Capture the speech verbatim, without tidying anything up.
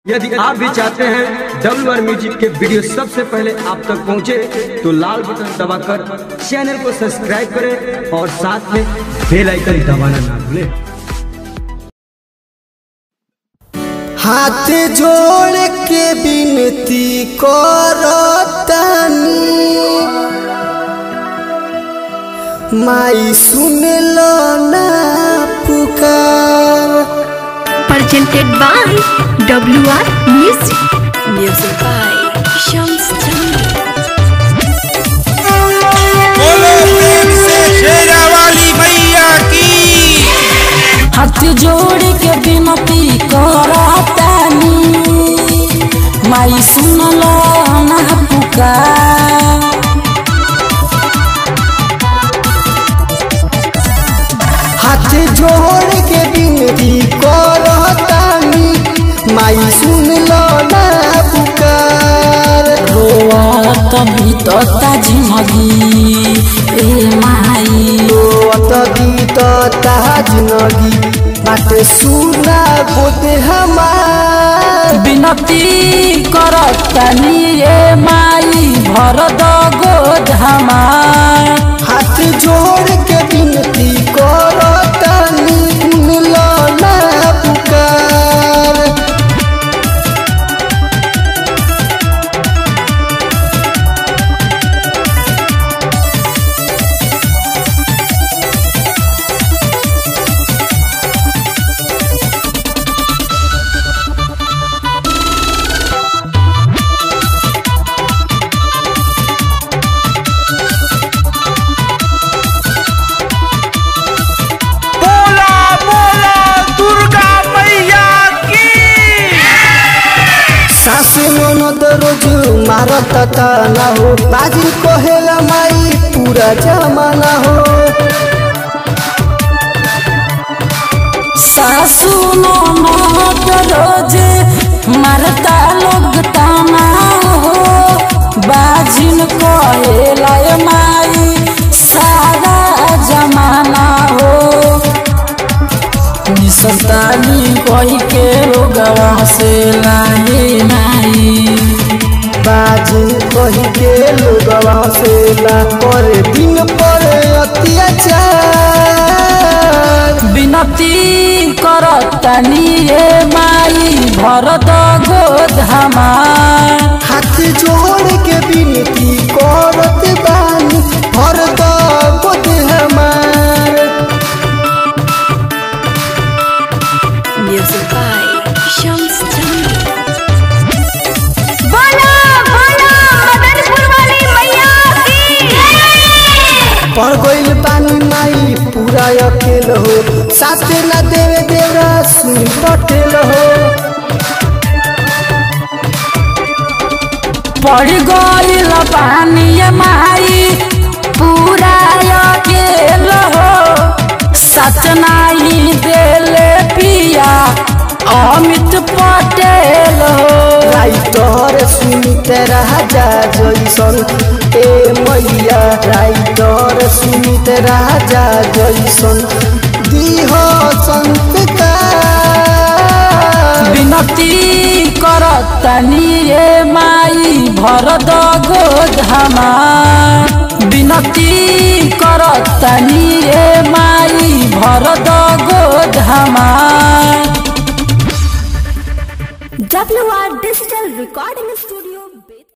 यदि आप भी चाहते हैं डब्ल्यू आर म्यूजिक के वीडियो सबसे पहले आप तक पहुंचे तो लाल बटन दबाकर चैनल को सब्सक्राइब करें और साथ में बेल आइकन दबाना ना भूलें। हाथ जोड़ के विनती करतानी माई सुन लो ना पुकार। Presented by W R Music. Music by Shams बोलो प्रेम से शेरा वाली मैया की। हाथ जोड़ के विनती करतानी माई सुन लो ना पुकार। हाथ जोड़ के विनती करतानी माई सुन लो ना पुकार। रोवत बीतता जिंदगी ए माई, रोवत बीतता जिंदगी बाटे सुना गोद हमार। विनती करतानी ए माई भर द गोद हमार। हाथ जोड़ के विनती करतानी सुन लो ना पुकार। बोला बोला दुर्गा मैया की। सास ननद रोज मारत ताना हो, बाजी कहेला माई पूरा जमाना हो। सासू ननद रोजे मारता लोग ताना हो, बाजिन कहेला ए माई सारा जमाना हो। निसंतानी कही के लोगवा से लागे माई, बाजी कही के लोगवा से ला पर दिन पर अत्याचार। विनती करतानी ए माई भर द गोद हमार। हाथ जोड़ के विनती करत बानी भर द गोद हमार। Music by Shams बोला बोला मदनपुर वाली मैया की। पड़ गइल बानी माई पूरा अकेल हो, साथे न देवे देवरा सुन पटेल हो। पड़ गइल पानी माई पूरा अकेल हो, सच नाही देले पिया अमित पटेल हो। राइटर सुनित राजा जैसन ए मैया, राइटर सुनित राजा जैसन दीह संस्कार। विनती करतानी ए माई भर द गोद हमार। विनती करतानी ए माई भर द गोद हमार। W R Digital Recording Studio।